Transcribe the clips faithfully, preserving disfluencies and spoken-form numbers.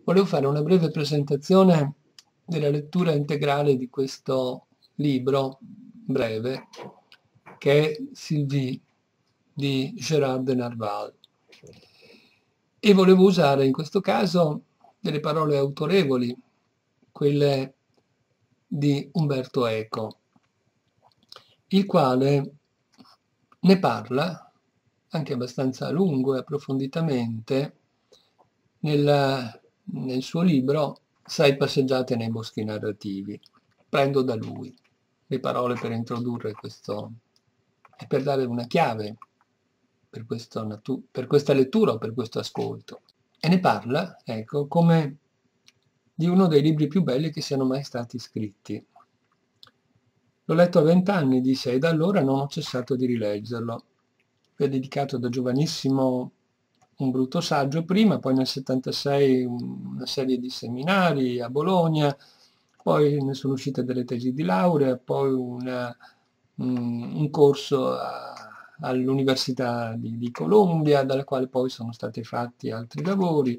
Volevo fare una breve presentazione della lettura integrale di questo libro breve, che è Sylvie di Gérard de Nerval. E volevo usare in questo caso delle parole autorevoli, quelle di Umberto Eco, il quale ne parla anche abbastanza a lungo e approfonditamente nel, nel suo libro Sei passeggiate nei boschi narrativi. Prendo da lui le parole per introdurre questo e per dare una chiave per, questo natu- per questa lettura o per questo ascolto. E ne parla, ecco, come di uno dei libri più belli che siano mai stati scritti. L'ho letto a vent'anni, disse, e da allora non ho cessato di rileggerlo. Vi ho dedicato da giovanissimo un brutto saggio prima, poi nel settantasei una serie di seminari a Bologna, poi ne sono uscite delle tesi di laurea, poi una, un, un corso a, all'Università di, di Columbia, dalla quale poi sono stati fatti altri lavori.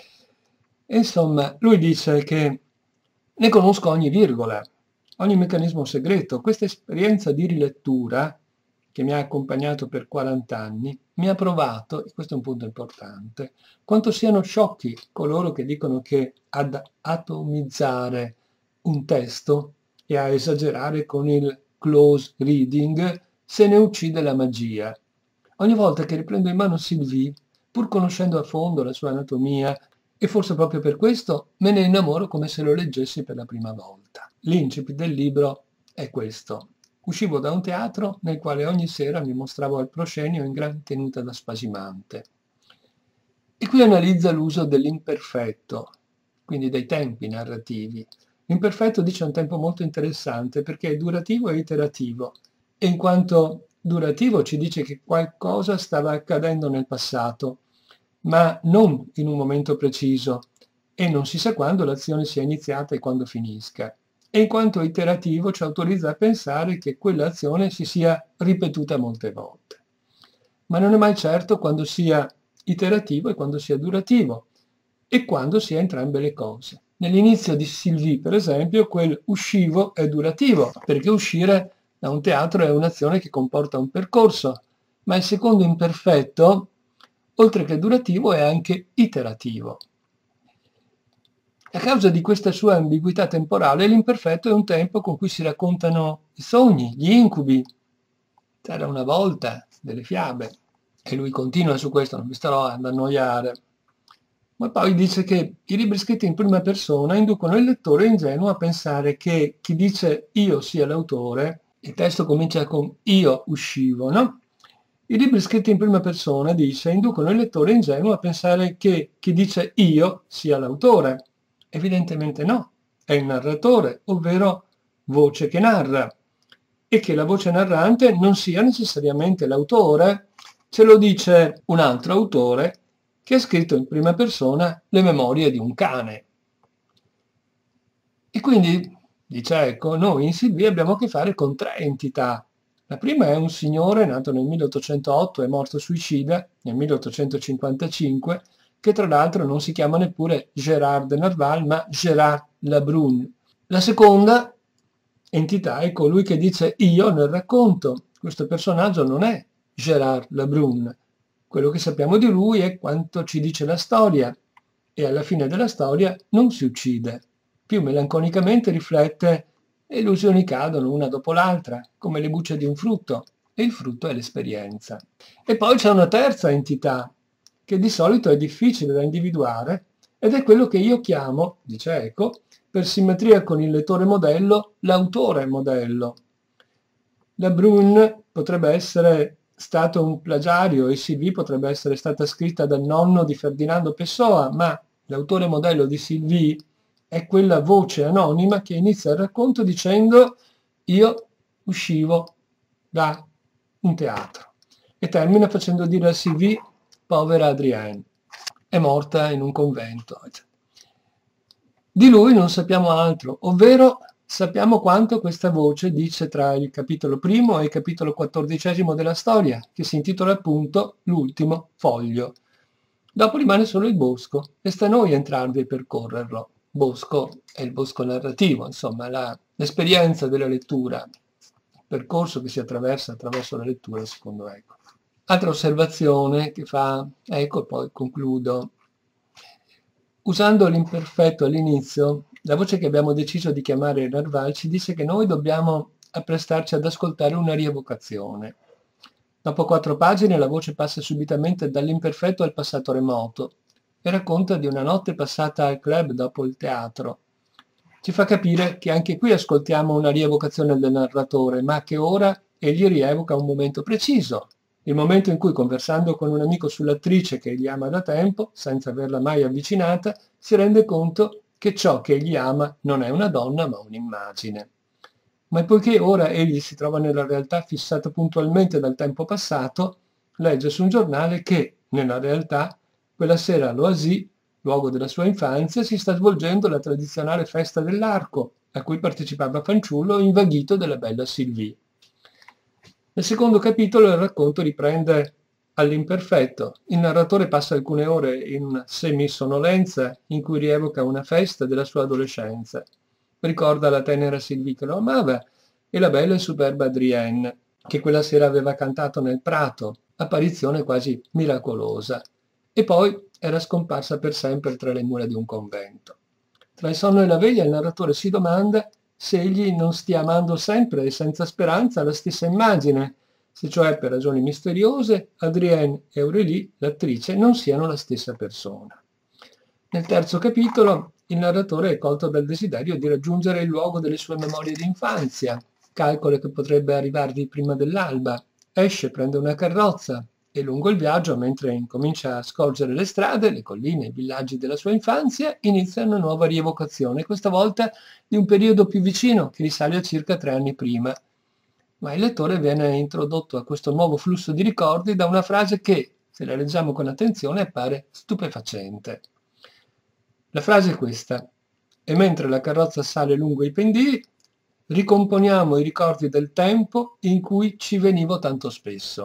E insomma, lui dice che ne conosco ogni virgola, ogni meccanismo segreto. Questa esperienza di rilettura, che mi ha accompagnato per quaranta anni, mi ha provato, e questo è un punto importante, quanto siano sciocchi coloro che dicono che ad atomizzare un testo e a esagerare con il close reading se ne uccide la magia. Ogni volta che riprendo in mano Sylvie, pur conoscendo a fondo la sua anatomia, e forse proprio per questo me ne innamoro come se lo leggessi per la prima volta. L'incipit del libro è questo. Uscivo da un teatro nel quale ogni sera mi mostravo al proscenio in gran tenuta da spasimante. E qui analizza l'uso dell'imperfetto, quindi dei tempi narrativi. L'imperfetto dice un tempo molto interessante perché è durativo e iterativo, e in quanto durativo ci dice che qualcosa stava accadendo nel passato, ma non in un momento preciso, e non si sa quando l'azione sia iniziata e quando finisca. E in quanto iterativo ci autorizza a pensare che quell'azione si sia ripetuta molte volte. Ma non è mai certo quando sia iterativo e quando sia durativo, e quando sia entrambe le cose. Nell'inizio di Sylvie, per esempio, quel uscivo è durativo, perché uscire da un teatro è un'azione che comporta un percorso, ma il secondo imperfetto, oltre che durativo, è anche iterativo. A causa di questa sua ambiguità temporale, l'imperfetto è un tempo con cui si raccontano i sogni, gli incubi. C'era una volta delle fiabe, e lui continua su questo, non mi starò ad annoiare. Ma poi dice che i libri scritti in prima persona inducono il lettore ingenuo a pensare che chi dice io sia l'autore, il testo comincia con io uscivo, no? I libri scritti in prima persona, dice, inducono il lettore ingenuo a pensare che chi dice io sia l'autore. Evidentemente no, è il narratore, ovvero voce che narra, e che la voce narrante non sia necessariamente l'autore, ce lo dice un altro autore che ha scritto in prima persona le memorie di un cane. E quindi, dice Eco, noi in Sylvie abbiamo a che fare con tre entità. La prima è un signore nato nel milleottocentootto e morto suicida nel milleottocentocinquantacinque, che tra l'altro non si chiama neppure Gérard de Nerval, ma Gérard Lebrun. La seconda entità è colui che dice io nel racconto. Questo personaggio non è Gérard Lebrun. Quello che sappiamo di lui è quanto ci dice la storia, e alla fine della storia non si uccide. Più melanconicamente riflette le illusioni cadono una dopo l'altra, come le bucce di un frutto, e il frutto è l'esperienza. E poi c'è una terza entità, che di solito è difficile da individuare, ed è quello che io chiamo, dice Eco, per simmetria con il lettore modello, l'autore modello. Lebrun potrebbe essere stato un plagiario e Sylvie potrebbe essere stata scritta dal nonno di Ferdinando Pessoa, ma l'autore modello di Sylvie è quella voce anonima che inizia il racconto dicendo io uscivo da un teatro e termina facendo dire a Sylvie povera Adrienne, è morta in un convento. Di lui non sappiamo altro, ovvero sappiamo quanto questa voce dice tra il capitolo primo e il capitolo quattordicesimo della storia, che si intitola appunto L'ultimo foglio. Dopo rimane solo il bosco e sta a noi entrarvi e percorrerlo. Bosco è il bosco narrativo, insomma, la- l'esperienza della lettura, il percorso che si attraversa attraverso la lettura, secondo Eco. Altra osservazione che fa Eco, e poi concludo. Usando l'imperfetto all'inizio, la voce che abbiamo deciso di chiamare Narval ci dice che noi dobbiamo apprestarci ad ascoltare una rievocazione. Dopo quattro pagine la voce passa subitamente dall'imperfetto al passato remoto e racconta di una notte passata al club dopo il teatro. Ci fa capire che anche qui ascoltiamo una rievocazione del narratore, ma che ora egli rievoca un momento preciso, il momento in cui, conversando con un amico sull'attrice che egli ama da tempo, senza averla mai avvicinata, si rende conto che ciò che egli ama non è una donna ma un'immagine. Ma poiché ora egli si trova nella realtà fissata puntualmente dal tempo passato, legge su un giornale che, nella realtà, quella sera a Loisy, luogo della sua infanzia, si sta svolgendo la tradizionale festa dell'arco, a cui partecipava fanciullo invaghito della bella Sylvie. Nel secondo capitolo il racconto riprende all'imperfetto. Il narratore passa alcune ore in semisonnolenza in cui rievoca una festa della sua adolescenza. Ricorda la tenera Sylvie che lo amava e la bella e superba Adrienne, che quella sera aveva cantato nel prato, apparizione quasi miracolosa, e poi era scomparsa per sempre tra le mura di un convento. Tra il sonno e la veglia il narratore si domanda se egli non stia amando sempre e senza speranza la stessa immagine, se cioè per ragioni misteriose Adrienne e Aurélie, l'attrice, non siano la stessa persona. Nel terzo capitolo il narratore è colto dal desiderio di raggiungere il luogo delle sue memorie di infanzia, calcola che potrebbe arrivarvi prima dell'alba, esce, prende una carrozza e lungo il viaggio, mentre incomincia a scorgere le strade, le colline e i villaggi della sua infanzia, inizia una nuova rievocazione, questa volta di un periodo più vicino che risale a circa tre anni prima. Ma il lettore viene introdotto a questo nuovo flusso di ricordi da una frase che, se la leggiamo con attenzione, appare stupefacente. La frase è questa: e mentre la carrozza sale lungo i pendii, ricomponiamo i ricordi del tempo in cui ci venivo tanto spesso.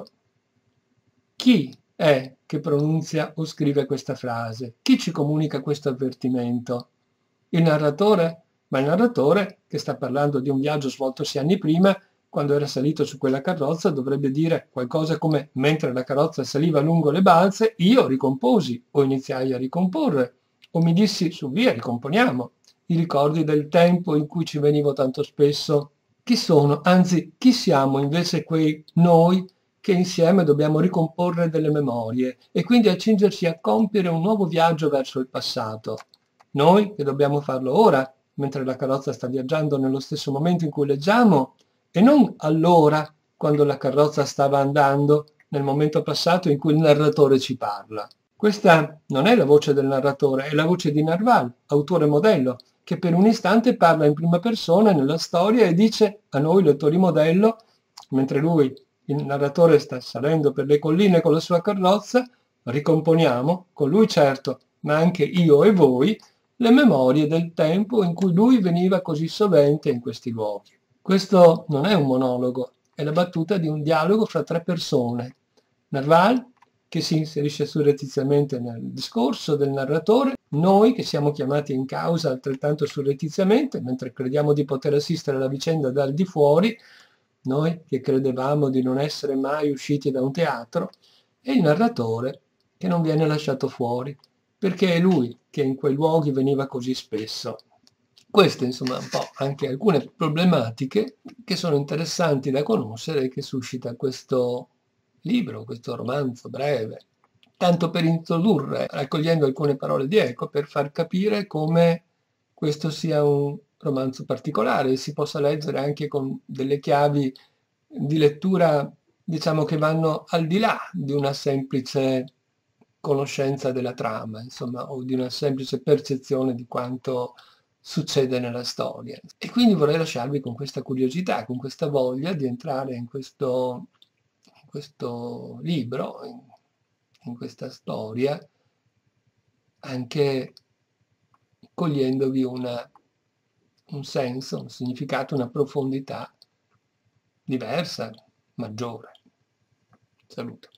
Chi è che pronunzia o scrive questa frase? Chi ci comunica questo avvertimento? Il narratore? Ma il narratore, che sta parlando di un viaggio svoltosi anni prima, quando era salito su quella carrozza, dovrebbe dire qualcosa come: mentre la carrozza saliva lungo le balze, io ricomposi o iniziai a ricomporre, o mi dissi: su, via, ricomponiamo i ricordi del tempo in cui ci venivo tanto spesso. Chi sono, anzi chi siamo invece quei noi che insieme dobbiamo ricomporre delle memorie e quindi accingerci a compiere un nuovo viaggio verso il passato? Noi che dobbiamo farlo ora, mentre la carrozza sta viaggiando nello stesso momento in cui leggiamo, e non allora, quando la carrozza stava andando, nel momento passato in cui il narratore ci parla. Questa non è la voce del narratore, è la voce di Narval, autore modello, che per un istante parla in prima persona nella storia e dice a noi lettori modello, mentre lui, il narratore, sta salendo per le colline con la sua carrozza, ricomponiamo, con lui certo, ma anche io e voi, le memorie del tempo in cui lui veniva così sovente in questi luoghi. Questo non è un monologo, è la battuta di un dialogo fra tre persone. Narval, che si inserisce surrettiziamente nel discorso del narratore, noi che siamo chiamati in causa altrettanto surrettiziamente, mentre crediamo di poter assistere alla vicenda dal di fuori, noi che credevamo di non essere mai usciti da un teatro, e il narratore che non viene lasciato fuori, perché è lui che in quei luoghi veniva così spesso. Queste, insomma, un po' anche alcune problematiche che sono interessanti da conoscere e che suscita questo libro, questo romanzo breve, tanto per introdurre, raccogliendo alcune parole di Eco, per far capire come questo sia un romanzo particolare e si possa leggere anche con delle chiavi di lettura, diciamo, che vanno al di là di una semplice conoscenza della trama, insomma, o di una semplice percezione di quanto succede nella storia. E quindi vorrei lasciarvi con questa curiosità, con questa voglia di entrare in questo, in questo libro, in, in questa storia, anche cogliendovi una, un senso, un significato, una profondità diversa, maggiore. Saluto.